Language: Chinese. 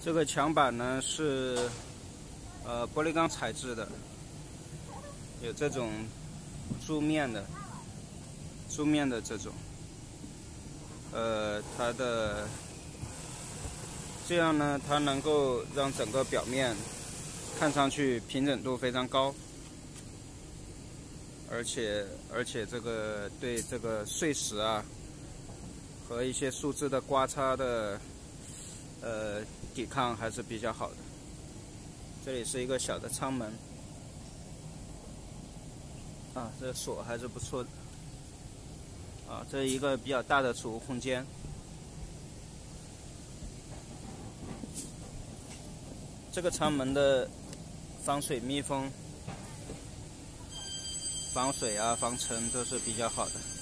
这个墙板呢是玻璃钢材质的，有这种柱面的这种，它的这样呢，它能够让整个表面看上去平整度非常高，而且这个对这个碎石啊和一些树枝的刮擦的抵抗还是比较好的。这里是一个小的舱门啊，这个锁还是不错的啊，这是一个比较大的储物空间。这个舱门的防水密封、防水啊、防尘都是比较好的。